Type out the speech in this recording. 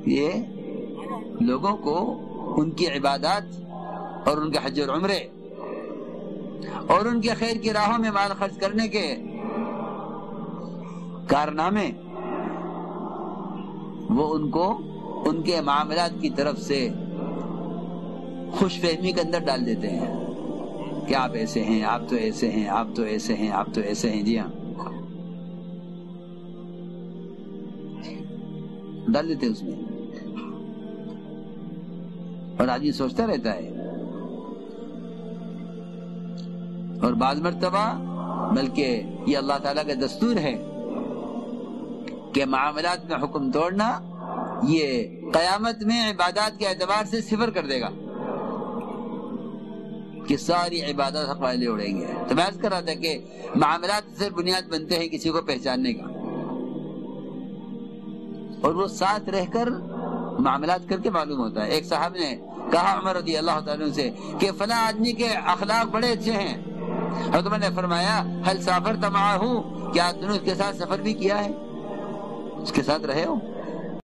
یہ لوگوں کو ان کی عبادات اور ان کے حج اور عمرے اور ان کے خیر کی راہوں میں مال خرچ کرنے کے کارنامے وہ ان کو ان کے معاملات کی طرف سے خوش فہمی کے اندر ڈال دیتے ہیں کہ آپ ایسے ہیں، آپ تو ایسے ہیں، آپ تو ایسے ہیں، آپ تو ایسے ہیں. جی ہاں، ڈال دیتے اس میں. اور آدمی سوچتا رہتا ہے. اور بعض مرتبہ بلکہ یہ اللہ تعالیٰ کا دستور ہے کہ معاملات میں حکم توڑنا یہ قیامت میں عبادات کے اعتبار سے صفر کر دے گا کہ ساری عبادات حق والے اڑیں گے. تو میں عرض کر رہا تھا کہ معاملات صرف بنیاد بنتے ہیں کسی کو پہچاننے کا، اور وہ ساتھ رہ کر معاملات کر کے معلوم ہوتا ہے. ایک صاحب نے کہا عمر رضی اللہ تعالیٰ عنہ سے کہ فلاں آدمی کے اخلاق بڑے اچھے ہیں. حضرت عمر نے فرمایا حل سافرت معہ، کیا تم نے اس کے ساتھ سفر بھی کیا ہے، اس کے ساتھ رہے ہو؟